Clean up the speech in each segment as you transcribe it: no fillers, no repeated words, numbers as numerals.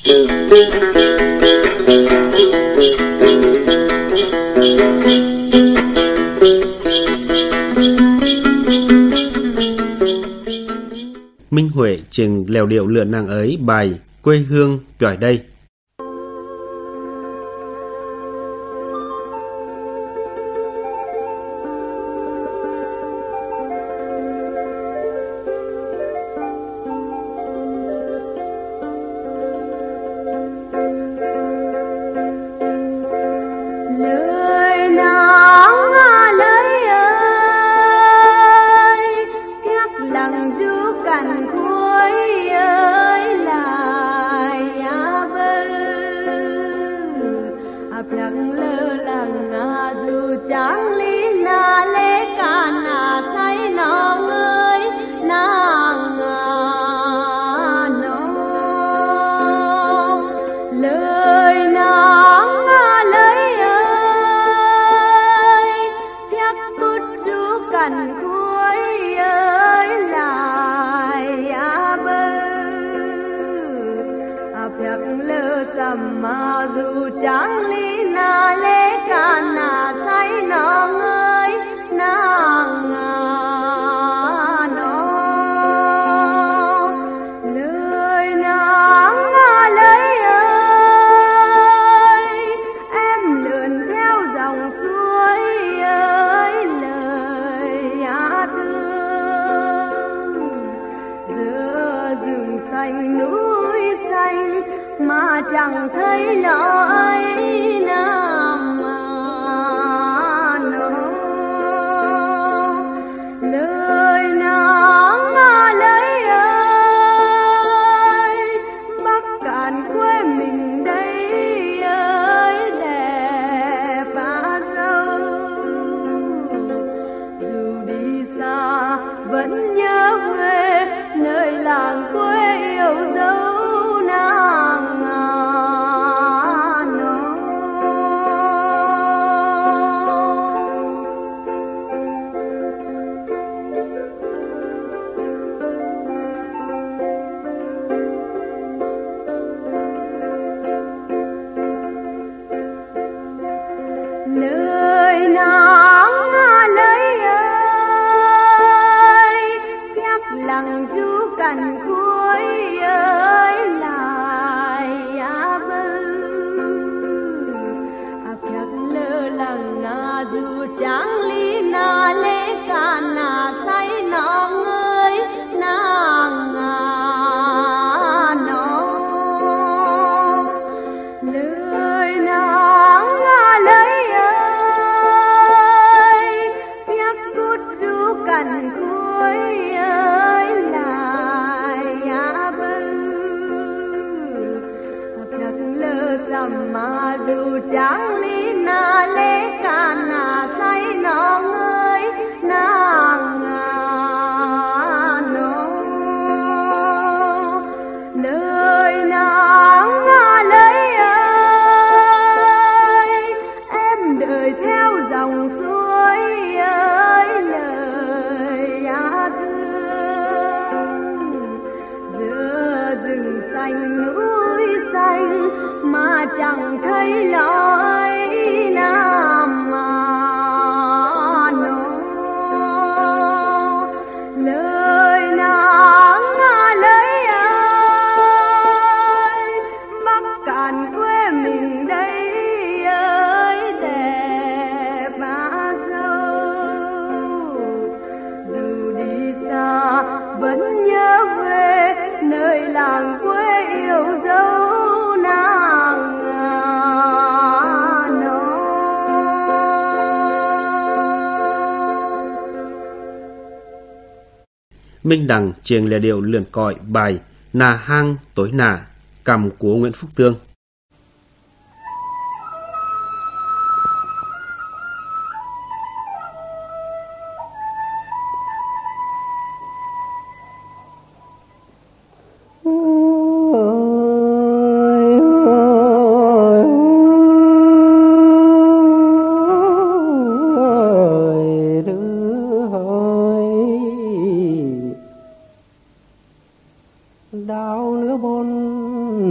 Minh Huệ trình lèo điệu lượn nàng ấy bài Quê hương trỏi đây. Chẳng thấy lỡ ấy nào mà nó lời nắng lấy ơi Bắc Cạn quê mình đây ơi đẹp và sâu dù đi xa vẫn nhớ về nơi làng quê yêu dấu chẳng thấy lối nào mà nó lời nắng lấy ơi Bắc Cạn quê mình đây ơi đẹp mà sâu dù đi xa vẫn nhớ về nơi làng quê yêu dấu Minh Đằng truyền lề điệu lượn còi bài Nà Hang Tối Nà cầm của Nguyễn Phúc Tương.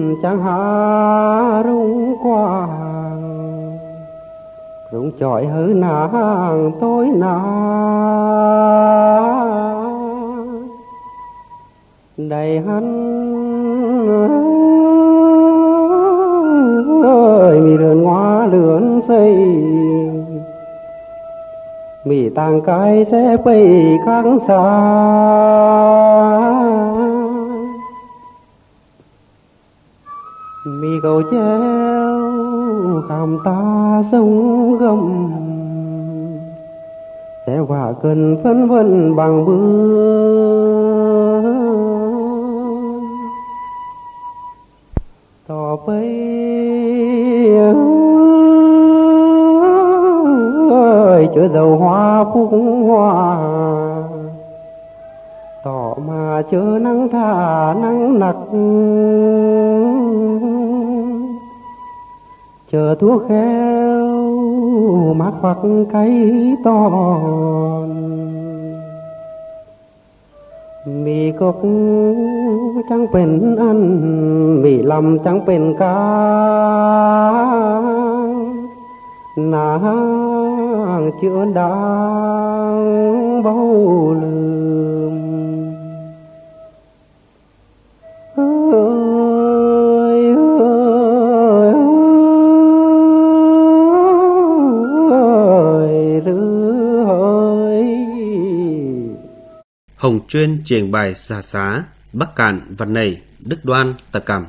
chẳng há rung quang rung chọi hứ nàng tối na đầy hắn ơi mì lượn ngoá lượn xây mì tàng cái sẽ bay kháng xa mì cầu treo khám ta sông gầm sẽ hòa cơn phân vân bằng bướm tỏ bay ơi chữa dầu hoa phúc hoa tỏ mà chữa nắng thả nắng nặc chờ thuốc khéo mát hoặc cái ton mì cốc chẳngเป็นอันmì lầm chẳngเป็นกาnàng chưa đang bao lườm ơi ơi ơi rứa ơi. Hồng Chuyên trình bày xà xá Bắc Cạn Văn Nầy Đức Đoan Tập Cẩm.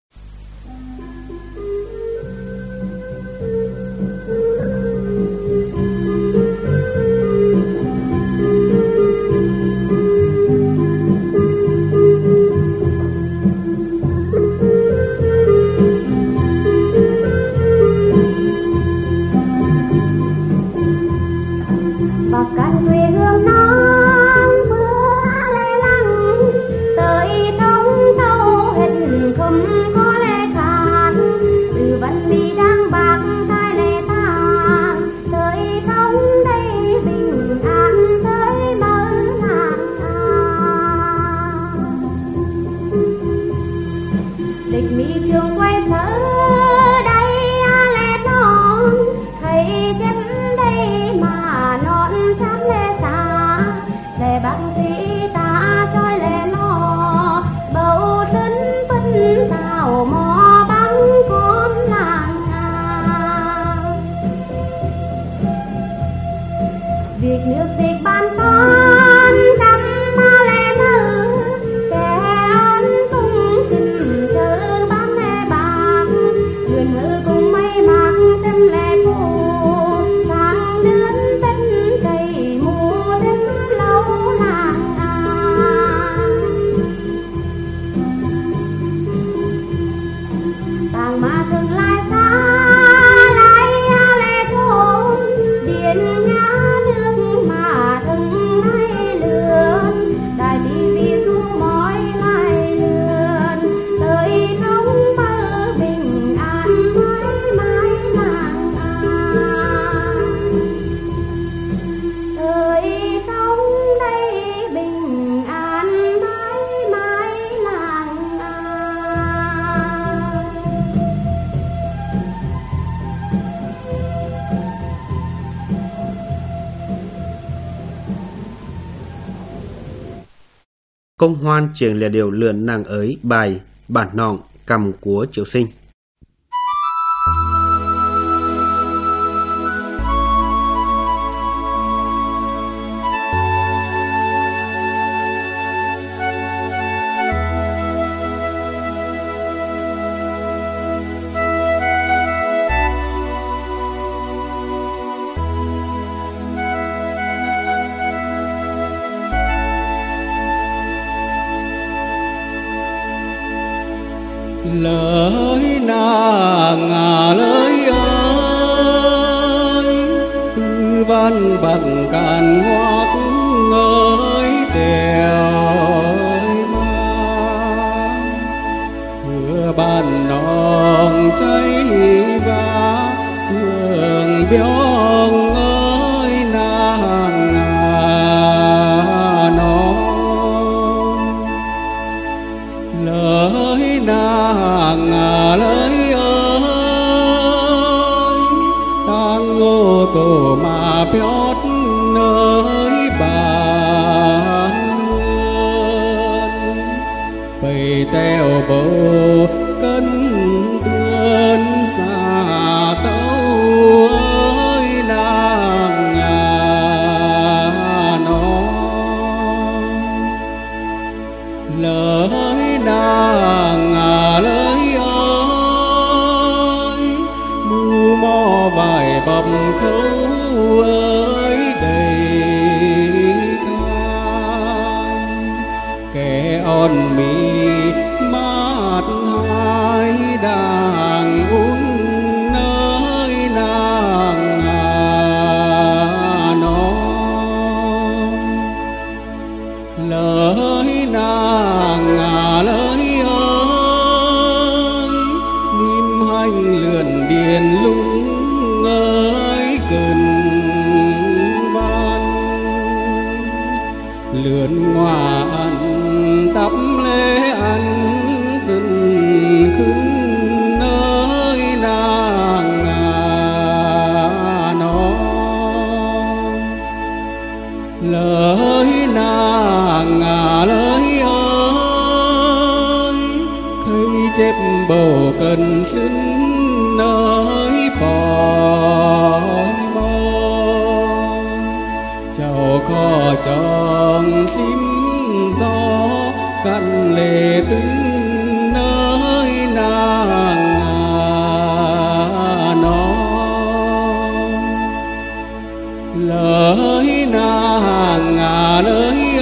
Công hoan trường là điều lượn nàng ấy bài bản nọng cầm của Triệu Sinh. Lời nàng lời ơi tư văn bằng càn ngót ngơi tèo mang hứa bàn nòng cháy và trường biong ơi nàng non lời nàng đàng un nơi nàng nó lời nàng lời ơi niềm hành lượn điền lung ơi cần lượn ngoà ăn tắp lễ ăn tình khứng nơi nàng nó lời nàng lời ơi khơi chép bầu cần xin nơi bòi cháu có chồng phím gió cạn lệ tính nơi nàng nó lời nàng lời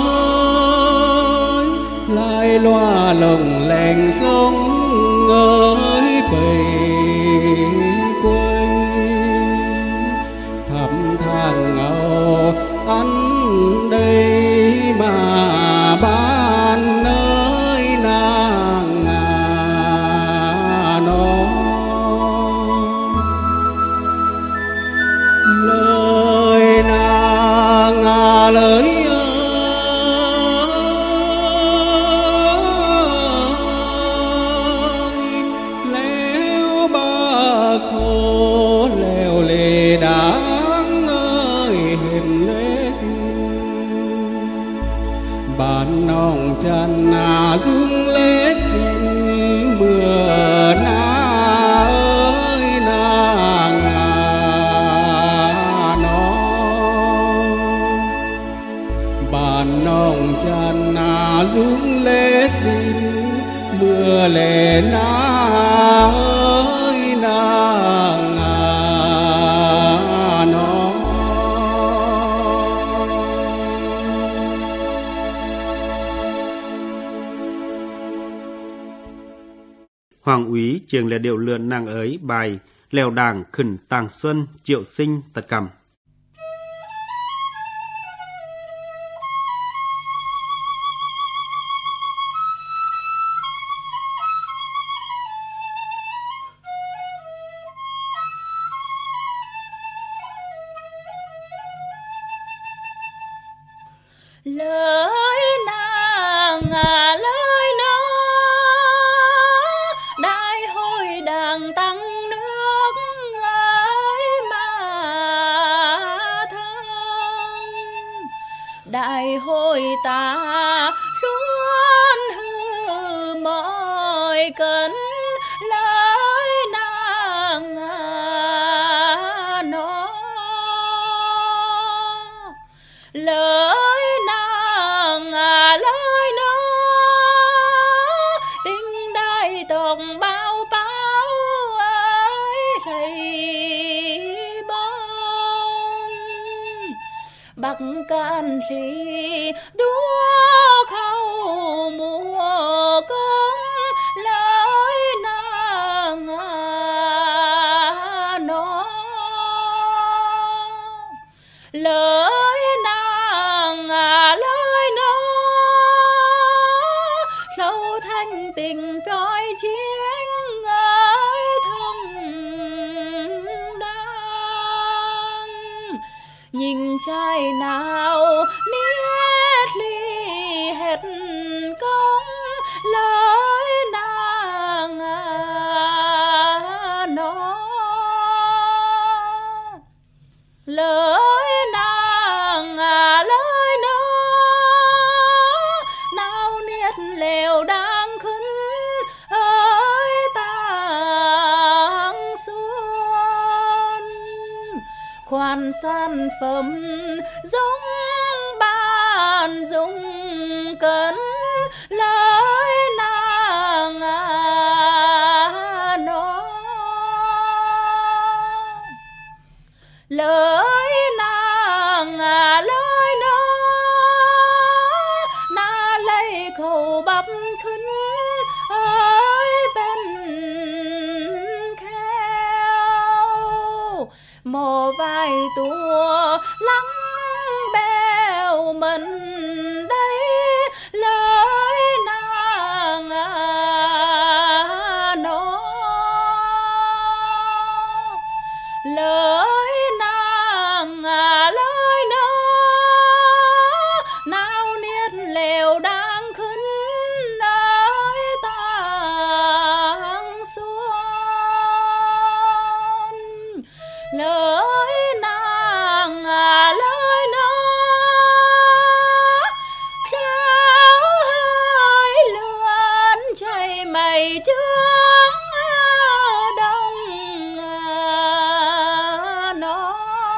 ơi lai loa lồng lèn sông ơi bầy quê thăm thang ngầu ăn đây mà ban nơi nàng nó lời nàng lời ơi léo ba khô leo lê đáng ơi hình lê bạn nòng chân dung lết mưa na ơi nàng nó bạn nòng chân dung lết mưa lệ na ơi nàng nó Hoàng úy trường lệ điệu lượn nàng ới bài lèo đàng khẩn tàng xuân triệu sinh tật cầm. Lời nàng lời nó đại hội đàng tăng nước ơi mà thân đại hội ta ruôn hư mọi cấn lời nàng nó lời nàng lời nó tình đại tộc bao bao ơi thầy bông bắc can thì đua khâu mùa công lời nàng nó lời nàng lời nó lâu thanh tình trói chiến ơi thông đang nhìn trai nào niết ly hết công lời nàng nó lời nàng lời nó nào niết lều đang khấn ơi tàng xuân khoan san phẩm giống ban dung cấn lời nàng nó lời nàng lời nó na lấy khẩu bắp khấn ơi bên mồ vai tua lắng bèo mình đây lời nàng nó lời nàng lời nó nào niết lều đang khấn nơi tang xuân lời nàng lời nó ráo hơi lượn chạy mây trướng đông nó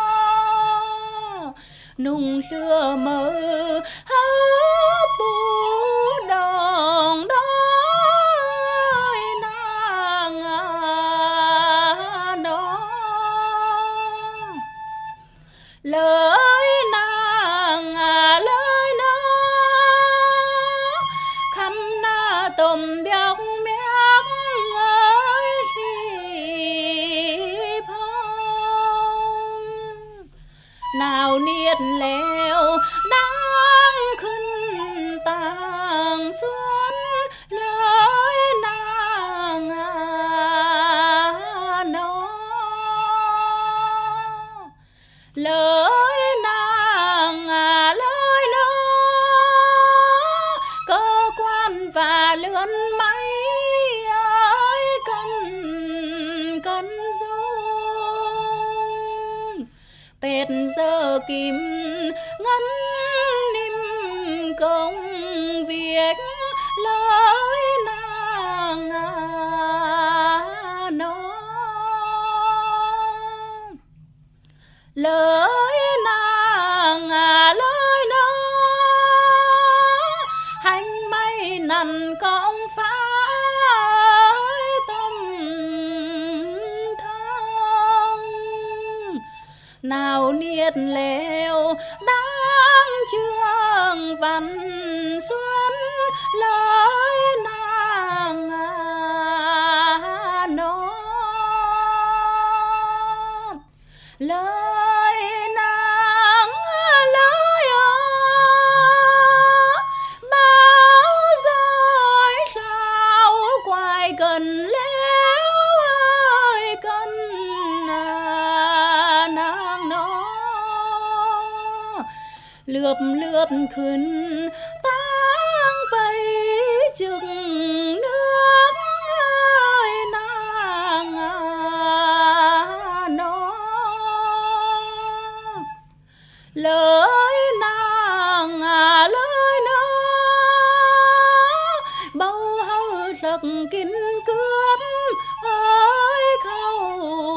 nung lửa mơ hấp bù đòn đói nàng nó lời nàng lời nó khăm na tôm béo méo ơi rì phong nào niết lèo đang khấn tang xuân lời nàng nó lời nàng lời nó cơ quan và lươn máy ơi cần cần dung pet giờ kim ngân niềm công việc lời nàng nó lời nàng lời nó hành mây nằn con phá tâm thân nào niết lều đang trường văn xuân lời nàng nó lời nàng lời bao rồi sao quay gần léo ơi cần nàng nó lượp lượp khấn tang vây chừng nước ơi nàng nó lời nàng lời nó bầu hầu rực kín cướp ơi khâu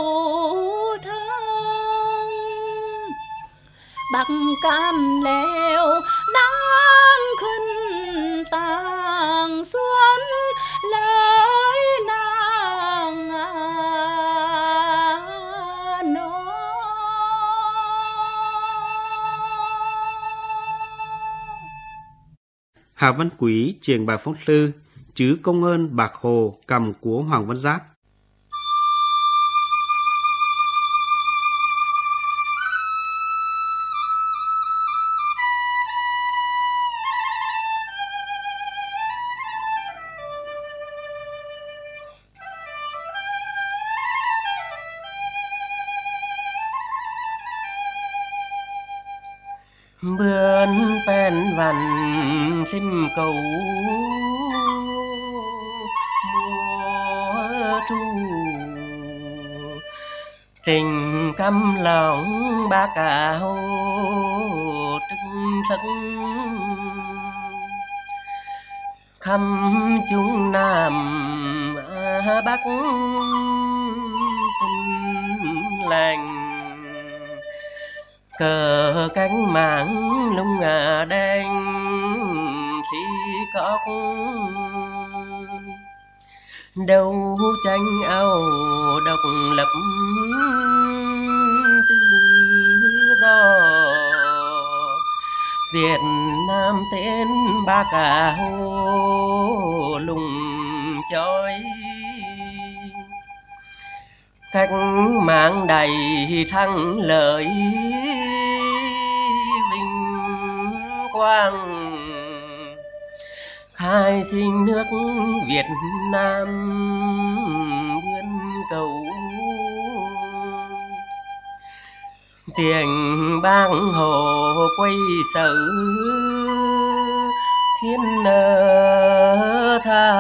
thân bắc can lèo đang khấn tang xuân lời nàng nó Hà Văn Quý truyền bài phong thư chứ công ơn Bạc Hồ cầm của Hoàng Văn Giáp. bươn pen vằn xin cầu mùa thu tình căm lòng ba cào trưng sắc khăm chúng nam bắc tình lành cờ cánh mảng lung đen xí cóc đâu tranh áo độc lập tự do Việt Nam tên ba cào lùng chói cách mạng đầy thắng lợi vinh quang, khai sinh nước Việt Nam vươn cầu. Tiếng bang hồ quay sở thiên tha,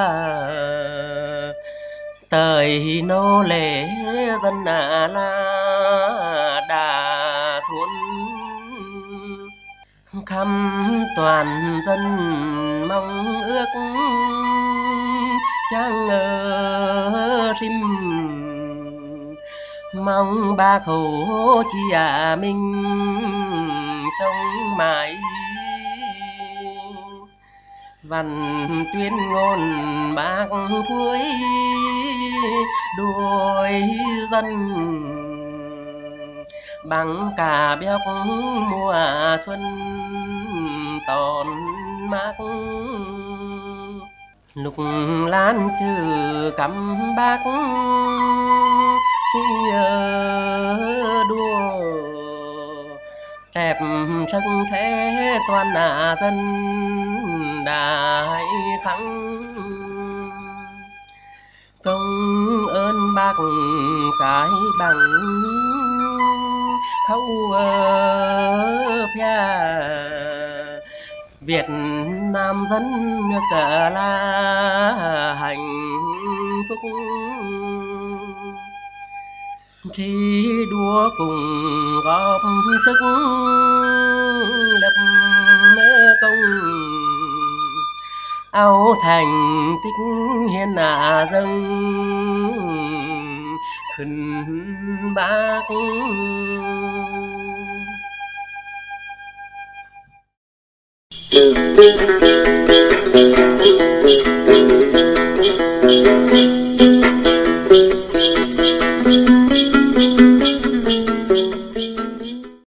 thời nô lệ dân la đà thuần, khăm toàn dân mong ước trang rim, mong Bác Hồ Chí Minh sống mãi. Văn tuyên ngôn bác cuối đuổi dân, bằng cả béo mùa xuân tòn mát. Lục lan chữ cắm bác khi đua, đẹp thân thế toàn dân đại thắng. Công ơn bác cái bằng khâu phia, Việt Nam dân nước là hạnh phúc. Thi đua cùng góp sức lập công, áo thành tích hiền dâng khẩn bác.